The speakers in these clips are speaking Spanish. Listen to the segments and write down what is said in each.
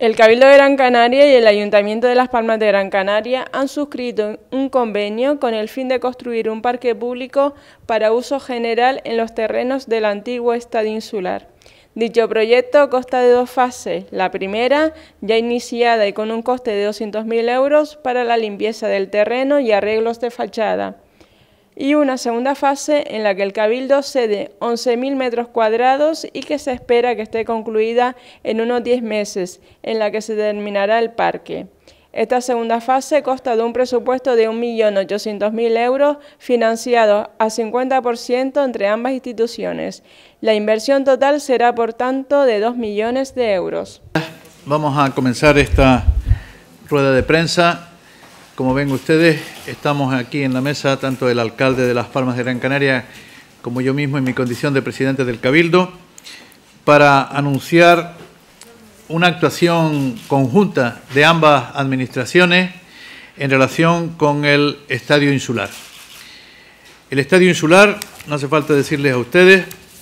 El Cabildo de Gran Canaria y el Ayuntamiento de Las Palmas de Gran Canaria han suscrito un convenio con el fin de construir un parque público para uso general en los terrenos del antiguo estadio insular. Dicho proyecto consta de dos fases. La primera, ya iniciada y con un coste de 200.000 euros para la limpieza del terreno y arreglos de fachada. Y una segunda fase en la que el Cabildo cede 11.000 metros cuadrados y que se espera que esté concluida en unos 10 meses, en la que se terminará el parque. Esta segunda fase consta de un presupuesto de 1.800.000 euros financiado a 50% entre ambas instituciones. La inversión total será, por tanto, de 2 millones de euros. Vamos a comenzar esta rueda de prensa. Como ven ustedes, estamos aquí en la mesa, tanto el alcalde de Las Palmas de Gran Canaria como yo mismo en mi condición de presidente del Cabildo, para anunciar una actuación conjunta de ambas administraciones en relación con el Estadio Insular. El Estadio Insular, no hace falta decirles a ustedes,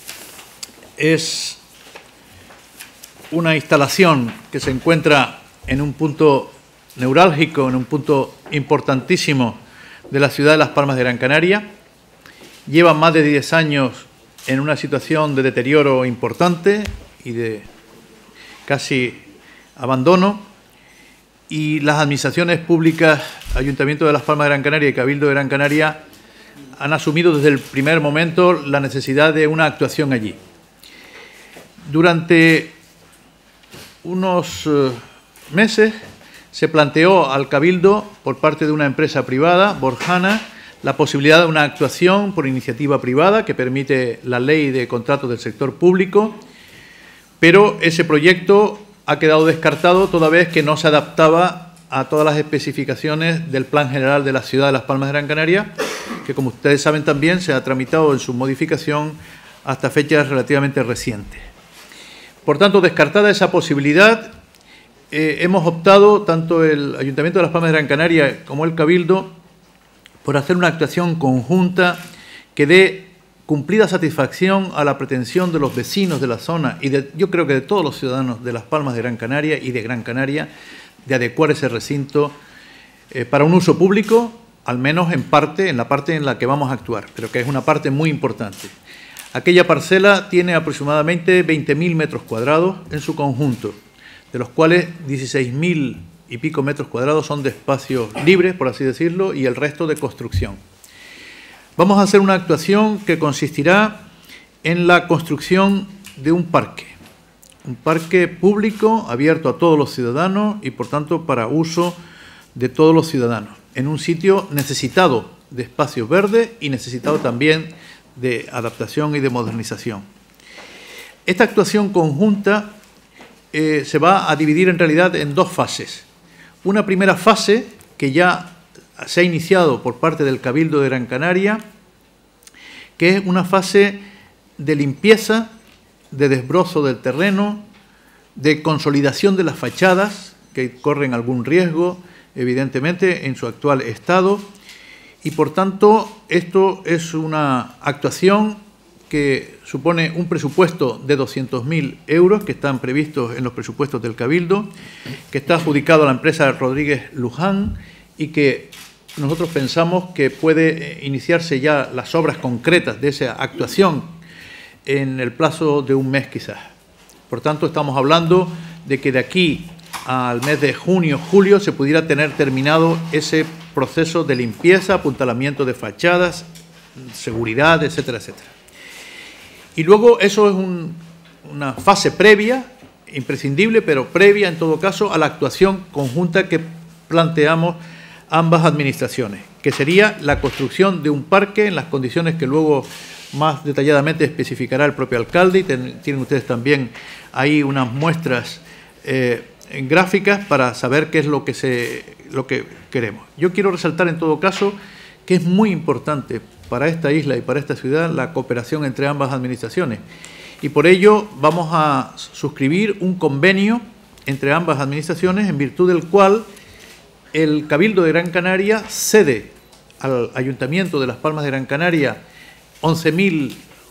es una instalación que se encuentra en un punto neurálgico, en un punto importantísimo de la ciudad de Las Palmas de Gran Canaria. Lleva más de 10 años en una situación de deterioro importante y de casi abandono, y las administraciones públicas, Ayuntamiento de Las Palmas de Gran Canaria y Cabildo de Gran Canaria, han asumido desde el primer momento la necesidad de una actuación allí. Durante unos meses se planteó al Cabildo, por parte de una empresa privada, Borjana, la posibilidad de una actuación por iniciativa privada que permite la ley de contratos del sector público, pero ese proyecto ha quedado descartado toda vez que no se adaptaba a todas las especificaciones del Plan General de la Ciudad de Las Palmas de Gran Canaria, que, como ustedes saben también, se ha tramitado en su modificación hasta fechas relativamente recientes. Por tanto, descartada esa posibilidad, hemos optado, tanto el Ayuntamiento de Las Palmas de Gran Canaria como el Cabildo, por hacer una actuación conjunta que dé cumplida satisfacción a la pretensión de los vecinos de la zona y yo creo que de todos los ciudadanos de Las Palmas de Gran Canaria y de Gran Canaria, de adecuar ese recinto para un uso público, al menos en la parte en la que vamos a actuar, pero que es una parte muy importante. Aquella parcela tiene aproximadamente 20.000 metros cuadrados en su conjunto, de los cuales 16.000 y pico metros cuadrados son de espacios libres, por así decirlo, y el resto de construcción. Vamos a hacer una actuación que consistirá en la construcción de un parque público abierto a todos los ciudadanos y, por tanto, para uso de todos los ciudadanos, en un sitio necesitado de espacios verdes y necesitado también de adaptación y de modernización. Esta actuación conjunta se va a dividir en realidad en dos fases. Una primera fase que ya se ha iniciado por parte del Cabildo de Gran Canaria, que es una fase de limpieza, de desbrozo del terreno, de consolidación de las fachadas, que corren algún riesgo, evidentemente, en su actual estado, y por tanto esto es una actuación que supone un presupuesto de 200.000 euros que están previstos en los presupuestos del Cabildo, que está adjudicado a la empresa Rodríguez Luján y que nosotros pensamos que puede iniciarse ya las obras concretas de esa actuación en el plazo de un mes quizás. Por tanto, estamos hablando de que de aquí al mes de junio, julio, se pudiera tener terminado ese proceso de limpieza, apuntalamiento de fachadas, seguridad, etcétera, etcétera. Y luego eso es una fase previa, imprescindible, pero previa en todo caso a la actuación conjunta que planteamos ambas administraciones, que sería la construcción de un parque en las condiciones que luego más detalladamente especificará el propio alcalde, y tienen ustedes también ahí unas muestras gráficas para saber qué es lo que queremos. Yo quiero resaltar en todo caso que es muy importante para esta isla y para esta ciudad la cooperación entre ambas administraciones, y por ello vamos a suscribir un convenio entre ambas administraciones en virtud del cual el Cabildo de Gran Canaria cede al Ayuntamiento de Las Palmas de Gran Canaria 11.000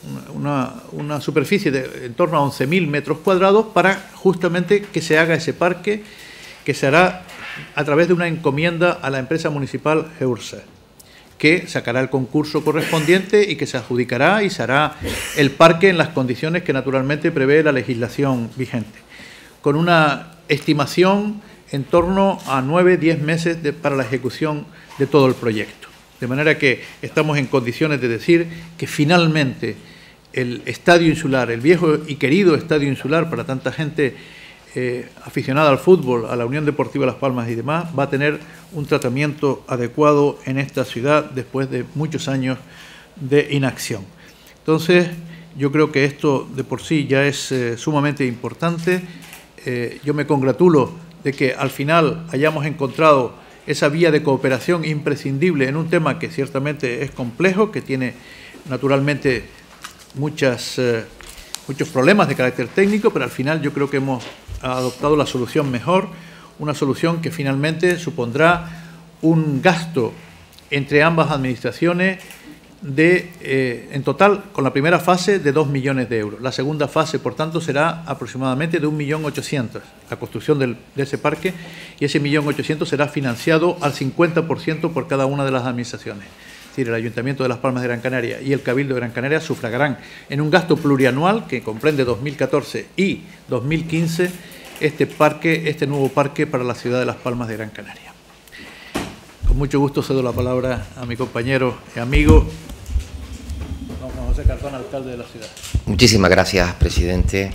una superficie de en torno a 11.000 metros cuadrados para justamente que se haga ese parque, que se hará a través de una encomienda a la empresa municipal Geursa, que sacará el concurso correspondiente y que se adjudicará y se hará el parque en las condiciones que naturalmente prevé la legislación vigente, con una estimación en torno a 9-10 meses para la ejecución de todo el proyecto. De manera que estamos en condiciones de decir que finalmente el Estadio Insular, el viejo y querido Estadio Insular para tanta gente aficionada al fútbol, a la Unión Deportiva Las Palmas y demás, va a tener un tratamiento adecuado en esta ciudad después de muchos años de inacción. Entonces, yo creo que esto de por sí ya es sumamente importante. Yo me congratulo de que al final hayamos encontrado esa vía de cooperación imprescindible en un tema que ciertamente es complejo, que tiene naturalmente muchos problemas de carácter técnico, pero al final yo creo que hemos adoptado la solución mejor, una solución que finalmente supondrá un gasto entre ambas administraciones en total, con la primera fase, de 2 millones de euros. La segunda fase, por tanto, será aproximadamente de 1.800.000, la construcción de ese parque, y ese 1.800.000 será financiado al 50% por cada una de las administraciones. Es decir, el Ayuntamiento de Las Palmas de Gran Canaria y el Cabildo de Gran Canaria sufragarán en un gasto plurianual que comprende 2014 y 2015 este nuevo parque para la ciudad de Las Palmas de Gran Canaria. Con mucho gusto cedo la palabra a mi compañero y amigo, don José Cardona, alcalde de la ciudad. Muchísimas gracias, presidente.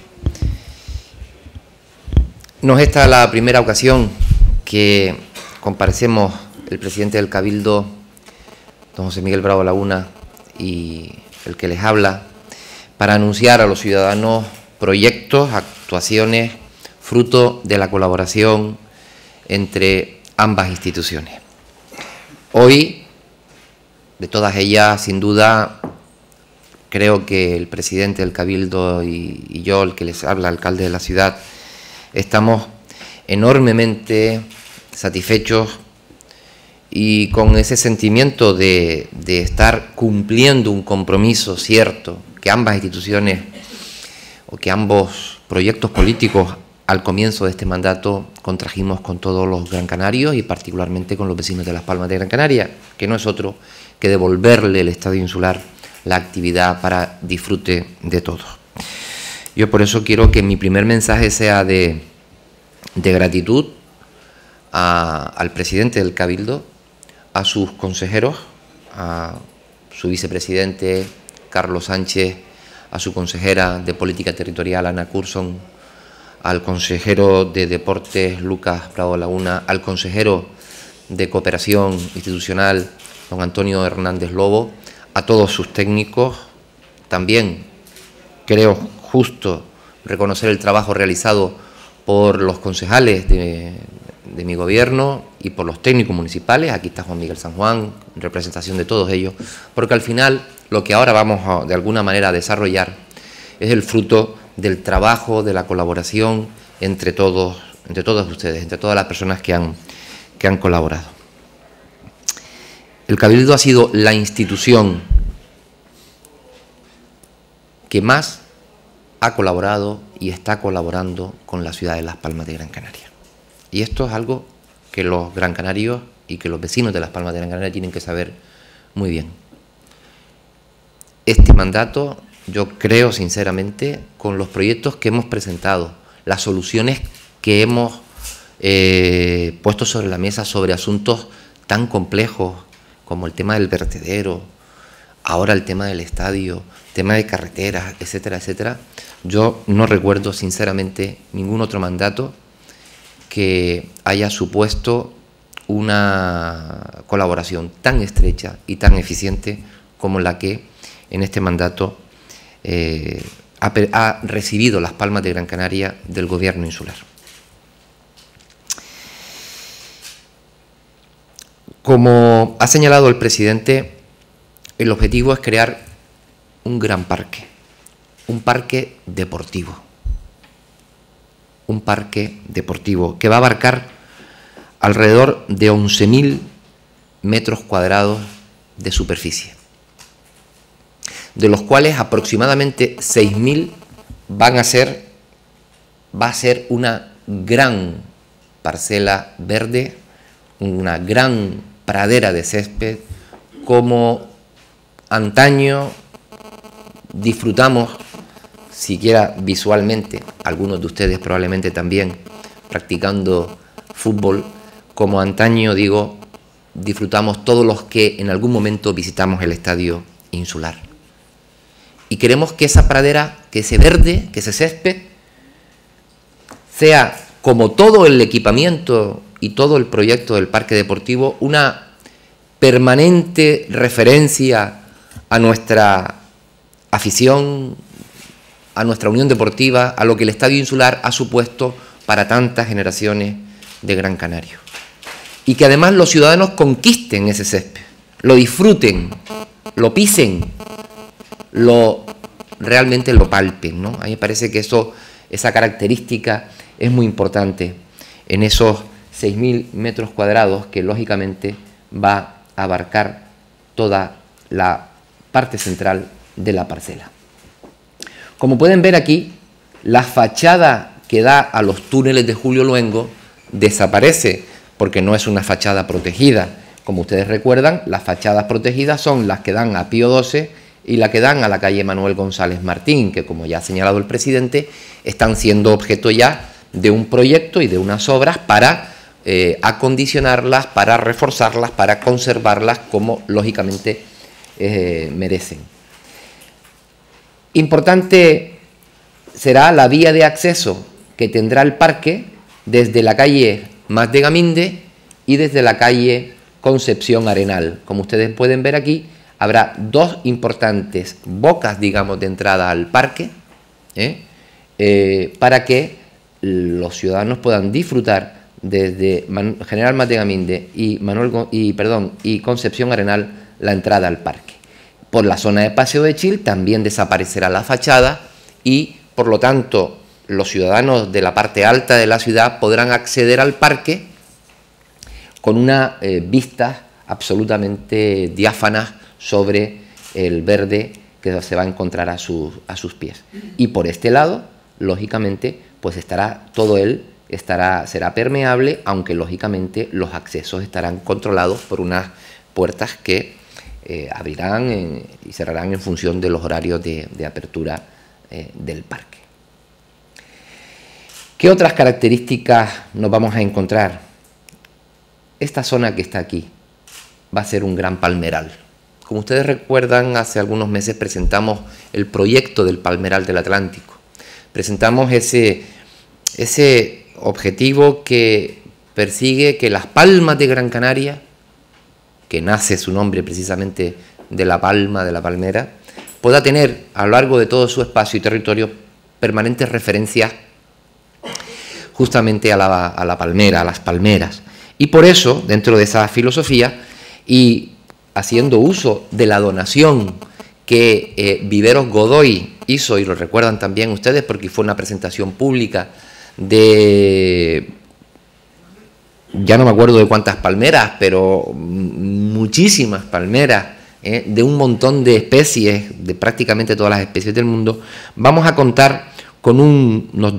No es esta la primera ocasión que comparecemos el presidente del Cabildo, don José Miguel Bravo Laguna, y el que les habla, para anunciar a los ciudadanos proyectos, actuaciones, fruto de la colaboración entre ambas instituciones. Hoy, de todas ellas, sin duda, creo que el presidente del Cabildo y yo, el que les habla, alcalde de la ciudad, estamos enormemente satisfechos y con ese sentimiento de estar cumpliendo un compromiso cierto que ambas instituciones o que ambos proyectos políticos al comienzo de este mandato contrajimos con todos los gran canarios y particularmente con los vecinos de Las Palmas de Gran Canaria, que no es otro que devolverle el Estadio Insular la actividad para disfrute de todos. Yo por eso quiero que mi primer mensaje sea de gratitud al presidente del Cabildo, a sus consejeros, a su vicepresidente Carlos Sánchez, a su consejera de Política Territorial Ana Curson, al consejero de Deportes Lucas Bravo Laguna, al consejero de Cooperación Institucional don Antonio Hernández Lobo, a todos sus técnicos. También creo justo reconocer el trabajo realizado por los concejales de mi gobierno y por los técnicos municipales. Aquí está Juan Miguel San Juan, en representación de todos ellos, porque al final lo que ahora vamos a, de alguna manera, a desarrollar es el fruto del trabajo, de la colaboración entre todos ustedes, entre todas las personas que han colaborado. El Cabildo ha sido la institución que más ha colaborado y está colaborando con la ciudad de Las Palmas de Gran Canaria. Y esto es algo que los gran canarios y que los vecinos de Las Palmas de Gran Canaria tienen que saber muy bien. Este mandato, yo creo sinceramente, con los proyectos que hemos presentado, las soluciones que hemos puesto sobre la mesa sobre asuntos tan complejos como el tema del vertedero, ahora el tema del estadio, tema de carreteras, etcétera, etcétera, yo no recuerdo sinceramente ningún otro mandato que haya supuesto una colaboración tan estrecha y tan eficiente como la que en este mandato ha recibido Las Palmas de Gran Canaria del Gobierno insular. Como ha señalado el presidente, el objetivo es crear un gran parque, un parque deportivo. Un parque deportivo que va a abarcar alrededor de 11.000 metros cuadrados de superficie, de los cuales aproximadamente 6.000 va a ser una gran parcela verde, una gran pradera de césped, como antaño disfrutamos, siquiera visualmente, algunos de ustedes probablemente también, practicando fútbol, como antaño, digo, disfrutamos todos los que en algún momento visitamos el Estadio Insular. Y queremos que esa pradera, que ese verde, que ese césped, sea, como todo el equipamiento y todo el proyecto del parque deportivo, una permanente referencia a nuestra afición, a nuestra unión deportiva, a lo que el Estadio Insular ha supuesto para tantas generaciones de Gran Canaria. Y que además los ciudadanos conquisten ese césped, lo disfruten, lo pisen, realmente lo palpen, ¿no? A mí me parece que esa característica es muy importante en esos 6.000 metros cuadrados que lógicamente va a abarcar toda la parte central de la parcela. Como pueden ver aquí, la fachada que da a los túneles de Julio Luengo desaparece porque no es una fachada protegida. Como ustedes recuerdan, las fachadas protegidas son las que dan a Pío XII y las que dan a la calle Manuel González Martín, que como ya ha señalado el presidente, están siendo objeto ya de un proyecto y de unas obras para acondicionarlas, para reforzarlas, para conservarlas como lógicamente merecen. Importante será la vía de acceso que tendrá el parque desde la calle Mas de Gaminde y desde la calle Concepción Arenal. Como ustedes pueden ver aquí, habrá dos importantes bocas, digamos, de entrada al parque, para que los ciudadanos puedan disfrutar desde General Mas de Gaminde y Concepción Arenal la entrada al parque. Por la zona de Paseo de Chil también desaparecerá la fachada y, por lo tanto, los ciudadanos de la parte alta de la ciudad podrán acceder al parque con una vista absolutamente diáfana sobre el verde que se va a encontrar a sus pies. Y por este lado, lógicamente, pues será permeable, aunque lógicamente los accesos estarán controlados por unas puertas que abrirán y cerrarán en función de los horarios de apertura del parque. ¿Qué otras características nos vamos a encontrar? Esta zona que está aquí va a ser un gran palmeral. Como ustedes recuerdan, hace algunos meses presentamos el proyecto del Palmeral del Atlántico. Presentamos ese objetivo que persigue que las palmas de Gran Canaria, que nace su nombre precisamente de la palma, de la palmera, pueda tener a lo largo de todo su espacio y territorio permanentes referencias justamente a la palmera, a las palmeras. Y por eso, dentro de esa filosofía y haciendo uso de la donación que Viveros Godoy hizo, y lo recuerdan también ustedes porque fue una presentación pública de, ya no me acuerdo de cuántas palmeras, pero muchísimas palmeras, de un montón de especies, de prácticamente todas las especies del mundo, vamos a contar con unos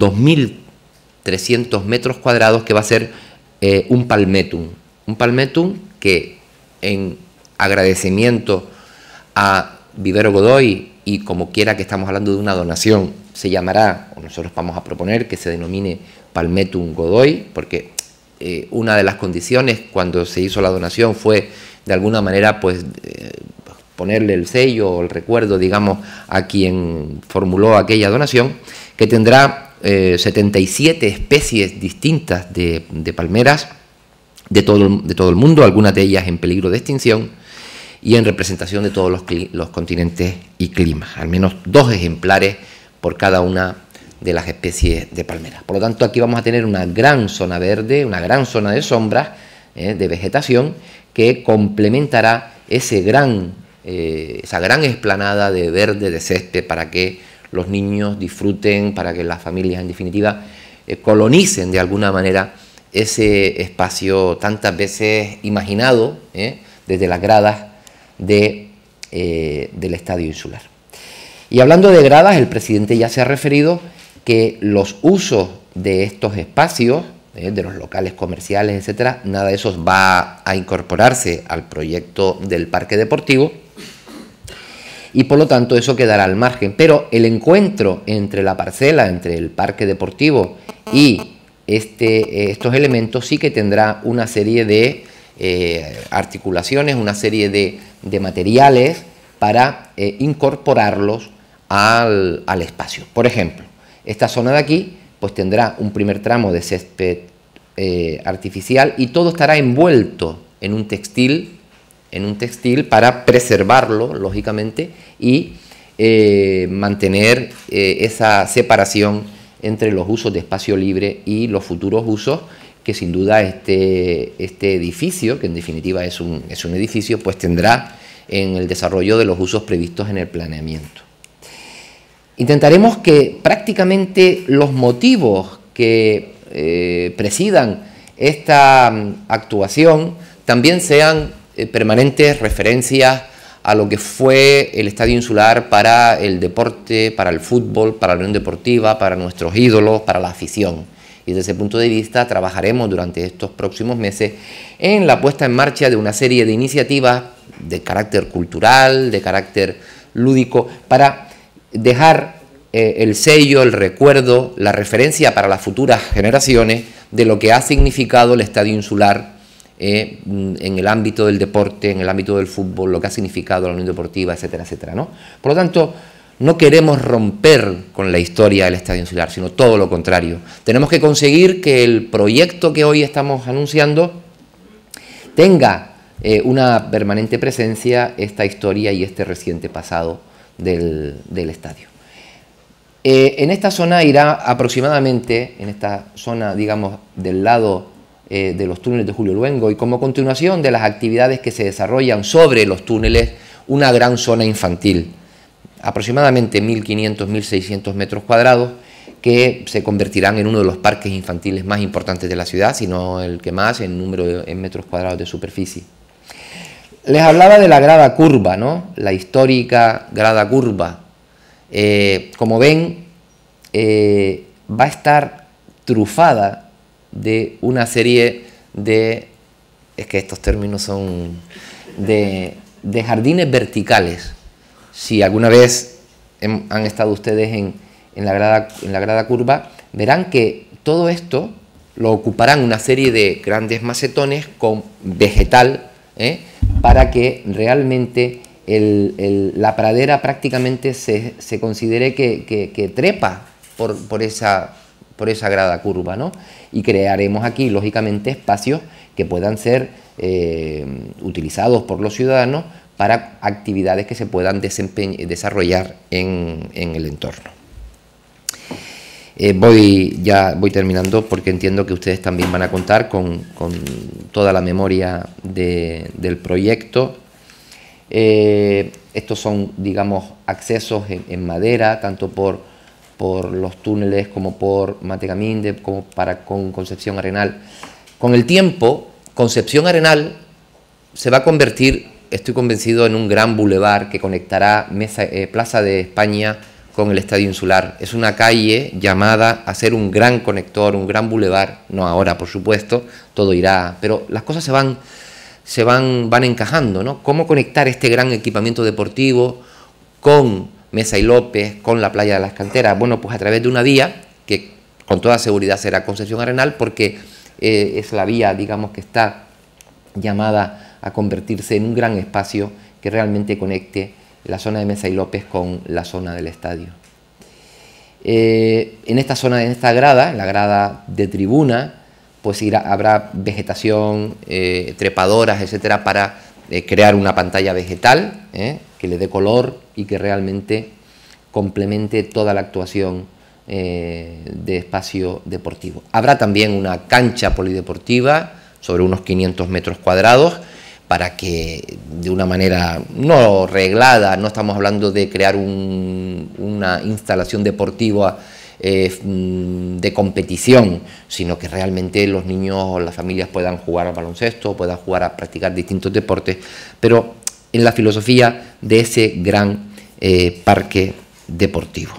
2.300 metros cuadrados que va a ser un palmetum. Un palmetum que, en agradecimiento a Vivero Godoy, y como quiera que estamos hablando de una donación, se llamará, o nosotros vamos a proponer que se denomine Palmetum Godoy, porque una de las condiciones cuando se hizo la donación fue de alguna manera pues ponerle el sello o el recuerdo, digamos, a quien formuló aquella donación, que tendrá 77 especies distintas de palmeras de todo el mundo, algunas de ellas en peligro de extinción y en representación de todos los continentes y climas, al menos 2 ejemplares por cada una de las especies de palmeras. Por lo tanto, aquí vamos a tener una gran zona verde, una gran zona de sombras, de vegetación, que complementará esa gran explanada de verde, de césped, para que los niños disfruten, para que las familias, en definitiva, colonicen de alguna manera ese espacio tantas veces imaginado desde las gradas del Estadio Insular. Y hablando de gradas, el presidente ya se ha referido que los usos de estos espacios, de los locales comerciales, etcétera, nada de eso va a incorporarse al proyecto del parque deportivo y por lo tanto eso quedará al margen. Pero el encuentro entre la parcela, entre el parque deportivo y estos elementos sí que tendrá una serie de articulaciones, una serie de materiales para incorporarlos al espacio. Por ejemplo, esta zona de aquí pues tendrá un primer tramo de césped artificial y todo estará envuelto en un textil para preservarlo, lógicamente, y mantener esa separación entre los usos de espacio libre y los futuros usos que sin duda este edificio, que en definitiva es un edificio, pues tendrá en el desarrollo de los usos previstos en el planeamiento. Intentaremos que prácticamente los motivos que presidan esta actuación también sean permanentes referencias a lo que fue el Estadio Insular para el deporte, para el fútbol, para la Unión Deportiva, para nuestros ídolos, para la afición. Y desde ese punto de vista trabajaremos durante estos próximos meses en la puesta en marcha de una serie de iniciativas de carácter cultural, de carácter lúdico, para dejar el sello, el recuerdo, la referencia para las futuras generaciones de lo que ha significado el Estadio Insular en el ámbito del deporte, en el ámbito del fútbol, lo que ha significado la Unión Deportiva, etcétera, etcétera, ¿no? Por lo tanto, no queremos romper con la historia del Estadio Insular, sino todo lo contrario. Tenemos que conseguir que el proyecto que hoy estamos anunciando tenga una permanente presencia esta historia y este reciente pasado del estadio. En esta zona irá aproximadamente, en esta zona, digamos, del lado de los túneles de Julio Luengo, y como continuación de las actividades que se desarrollan sobre los túneles, una gran zona infantil, aproximadamente 1.500, 1.600 metros cuadrados, que se convertirán en uno de los parques infantiles más importantes de la ciudad, si no el que más en número en metros cuadrados de superficie. Les hablaba de la grada curva, ¿no? La histórica grada curva. Como ven, va a estar trufada de una serie de, es que estos términos son, de jardines verticales. Si alguna vez han estado ustedes en la grada curva, verán que todo esto lo ocuparán una serie de grandes macetones con vegetal, para que realmente la pradera prácticamente se considere que trepa por esa grada curva, ¿no? Y crearemos aquí, lógicamente, espacios que puedan ser utilizados por los ciudadanos para actividades que se puedan desarrollar en el entorno. Voy terminando porque entiendo que ustedes también van a contar con toda la memoria del proyecto. Estos son, digamos, accesos en madera, tanto por los túneles como por Mategaminde, como con Concepción Arenal. Con el tiempo, Concepción Arenal se va a convertir, estoy convencido, en un gran bulevar que conectará Plaza de España con el Estadio Insular. Es una calle llamada a ser un gran conector, un gran bulevar, no ahora, por supuesto, todo irá, pero las cosas se van encajando, ¿no? ¿Cómo conectar este gran equipamiento deportivo con Mesa y López, con la playa de las Canteras? Bueno, pues a través de una vía que con toda seguridad será Concepción Arenal, porque es la vía, digamos, que está llamada a convertirse en un gran espacio que realmente conecte la zona de Mesa y López con la zona del estadio. En esta zona, en esta grada, en la grada de tribuna, pues habrá vegetación, trepadoras, etcétera, para crear una pantalla vegetal que le dé color y que realmente complemente toda la actuación de espacio deportivo. Habrá también una cancha polideportiva sobre unos 500 metros cuadrados, para que de una manera no reglada, no estamos hablando de crear una instalación deportiva de competición, sino que realmente los niños o las familias puedan jugar al baloncesto, puedan jugar a practicar distintos deportes, pero en la filosofía de ese gran parque deportivo.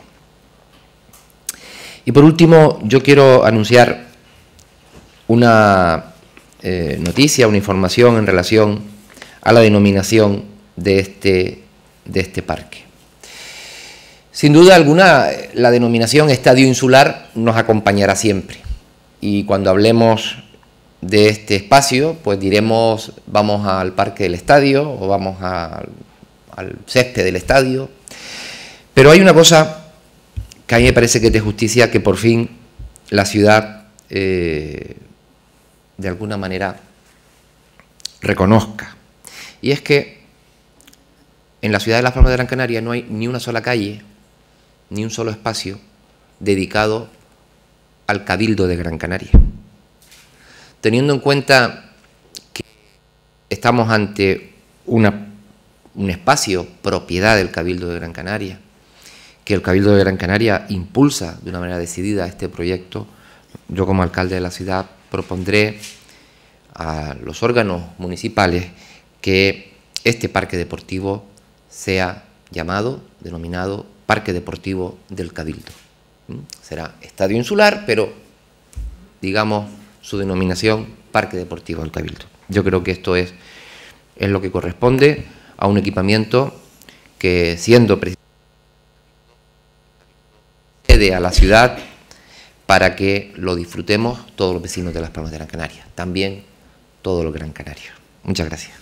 Y por último, yo quiero anunciar una noticia, una información en relación a la denominación de este parque. Sin duda alguna, la denominación Estadio Insular nos acompañará siempre. Y cuando hablemos de este espacio, pues diremos vamos al parque del estadio o vamos al césped del estadio. Pero hay una cosa que a mí me parece que es de justicia, que por fin la ciudad de alguna manera reconozca. Y es que en la ciudad de Las Palmas de Gran Canaria no hay ni una sola calle, ni un solo espacio dedicado al Cabildo de Gran Canaria. Teniendo en cuenta que estamos ante un espacio propiedad del Cabildo de Gran Canaria, que el Cabildo de Gran Canaria impulsa de una manera decidida este proyecto, yo como alcalde de la ciudad propondré a los órganos municipales que este parque deportivo sea denominado Parque Deportivo del Cabildo. Será Estadio Insular, pero digamos su denominación Parque Deportivo del Cabildo. Yo creo que esto es lo que corresponde a un equipamiento que, siendo a la ciudad para que lo disfrutemos todos los vecinos de Las Palmas de Gran Canaria, también todos los gran canarios. Muchas gracias.